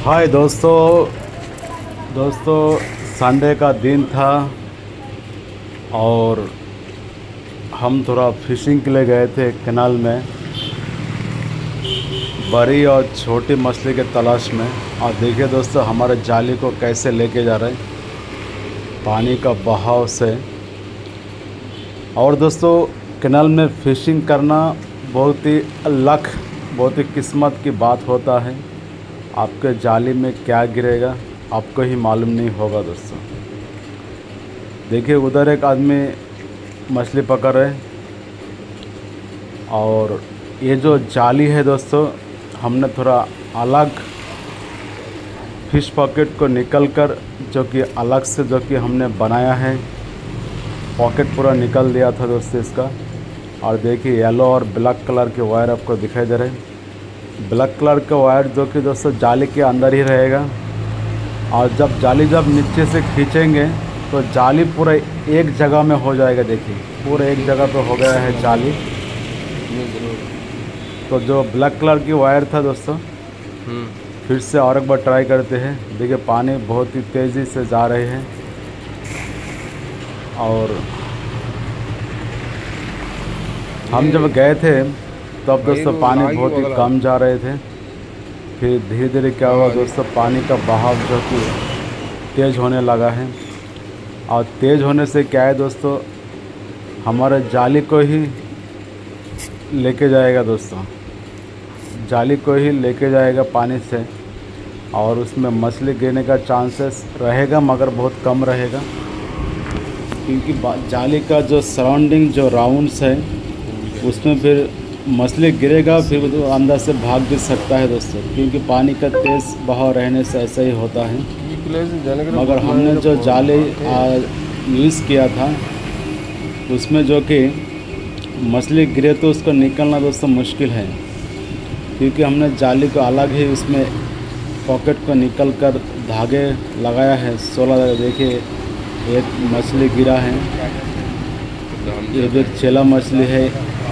हाय दोस्तों संडे का दिन था और हम थोड़ा फिशिंग के लिए गए थे कैनाल में बड़ी और छोटी मछली के तलाश में। और देखिए दोस्तों हमारे जाली को कैसे लेके जा रहे हैं पानी का बहाव से। और दोस्तों कैनाल में फिशिंग करना बहुत ही लक, बहुत ही किस्मत की बात होता है। आपके जाली में क्या गिरेगा आपको ही मालूम नहीं होगा। दोस्तों देखिए उधर एक आदमी मछली पकड़ रहे और ये जो जाली है दोस्तों हमने थोड़ा अलग फिश पॉकेट को निकलकर जो कि अलग से जो कि हमने बनाया है, पॉकेट पूरा निकल दिया था दोस्तों इसका। और देखिए येलो और ब्लैक कलर के वायर आपको दिखाई दे रहे हैं। ब्लैक कलर का वायर जो कि दोस्तों जाली के अंदर ही रहेगा और जब नीचे से खींचेंगे तो जाली पूरा एक जगह में हो जाएगा। देखिए पूरा एक जगह पे हो गया है जाली। तो जो ब्लैक कलर की वायर था दोस्तों फिर से और एक बार ट्राई करते हैं। देखिए पानी बहुत ही तेज़ी से जा रहे हैं और हम जब गए थे तब दोस्तों पानी बहुत ही कम जा रहे थे। फिर धीरे धीरे क्या हुआ दोस्तों पानी का बहाव जो कि तेज़ होने लगा है। और तेज़ होने से क्या है दोस्तों हमारे जाली को ही लेके जाएगा। दोस्तों जाली को ही लेके जाएगा पानी से और उसमें मछली गिरने का चांसेस रहेगा मगर बहुत कम रहेगा, क्योंकि जाली का जो सराउंडिंग जो राउंड्स है उसमें फिर मछली गिरेगा फिर वो अंदर से भाग भी सकता है दोस्तों, क्योंकि पानी का तेज़ बहाव रहने से ऐसा ही होता है। मगर हमने जो जाली यूज़ किया था उसमें जो कि मछली गिरे तो उसको निकलना दोस्तों मुश्किल है, क्योंकि हमने जाली को अलग ही उसमें पॉकेट को निकल कर धागे लगाया है 16। देखिए एक मछली गिरा है, ये भी चेला मछली है।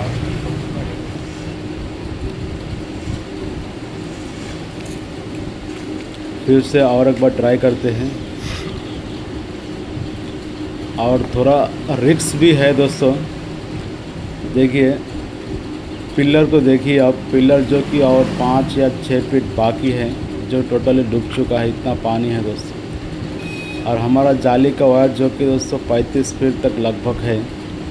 फिर से और एक बार ट्राई करते हैं। और थोड़ा रिस्क भी है दोस्तों। देखिए पिलर को देखिए आप, पिलर जो कि और 5 या 6 फीट बाकी है जो टोटली डूब चुका है, इतना पानी है दोस्तों। और हमारा जाली का वायर जो कि दोस्तों 35 फीट तक लगभग है।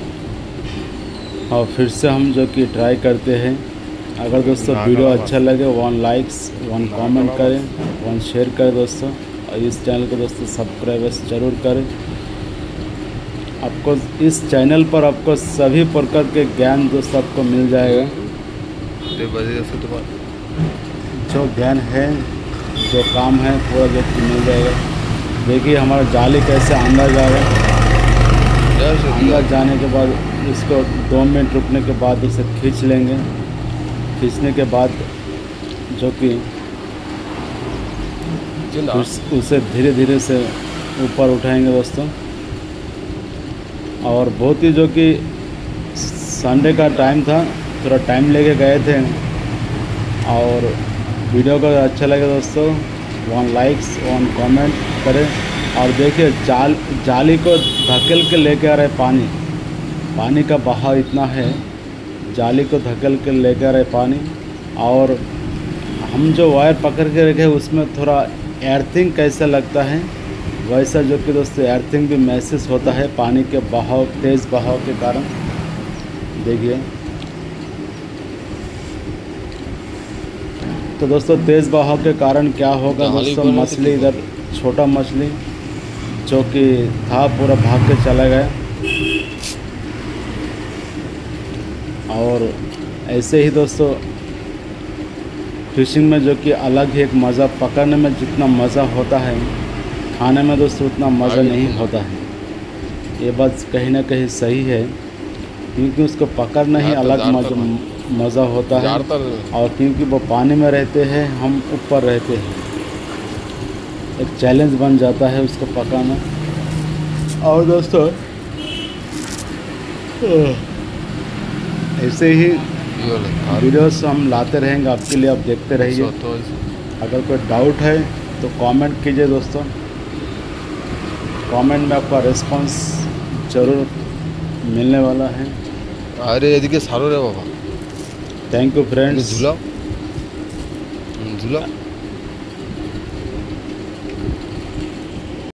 और फिर से हम जो कि ट्राई करते हैं। अगर दोस्तों वीडियो अच्छा लगे 1 लाइक्स 1 कमेंट करें, 1 शेयर करें दोस्तों। और इस चैनल को दोस्तों सब्सक्राइब जरूर करें। आपको इस चैनल पर आपको सभी प्रकार के ज्ञान दोस्तों आपको मिल जाएगा। जो ज्ञान है जो काम है पूरा जो मिल जाएगा। देखिए हमारा जाली कैसे अंदर जा रहा है। अंदर जाने के बाद इसको 2 मिनट रुकने के बाद उसे खींच लेंगे। खींचने के बाद जो कि उसे धीरे धीरे से ऊपर उठाएंगे दोस्तों। और बहुत ही जो कि संडे का टाइम था, थोड़ा टाइम लेके गए थे। और वीडियो को अच्छा लगे दोस्तों 1 लाइक्स 1 कमेंट करें। और देखिए जाली को धकेल के लेके आ रहे पानी का बहाव इतना है, जाली को धकेल के लेके आ रहे पानी। और हम जो वायर पकड़ के रखे उसमें थोड़ा एर्थिंग कैसा लगता है वैसा जो कि दोस्तों एर्थिंग भी महसूस होता है पानी के बहाव, तेज़ बहाव के कारण। देखिए तो दोस्तों तेज़ बहाव के कारण क्या होगा दोस्तों, मछली इधर छोटा मछली जो कि था पूरा भाग के चला गया। और ऐसे ही दोस्तों फिशिंग में जो कि अलग ही एक मज़ा, पकड़ने में जितना मज़ा होता है खाने में दोस्तों उतना मज़ा नहीं होता है। ये बात कहीं ना कहीं सही है, क्योंकि उसको पकड़ना ही अलग मज़ा होता है। और क्योंकि वो पानी में रहते हैं हम ऊपर रहते हैं, एक चैलेंज बन जाता है उसको पकड़ना। और दोस्तों ऐसे ही वीडियोस हम लाते रहेंगे आपके लिए, आप देखते रहिए। अगर कोई डाउट है तो कमेंट कीजिए दोस्तों, कमेंट में आपका रिस्पांस ज़रूर मिलने वाला है। अरे এদিকে সারো রে বাবা। Thank you friends. ঝুলাও ঝুলাও।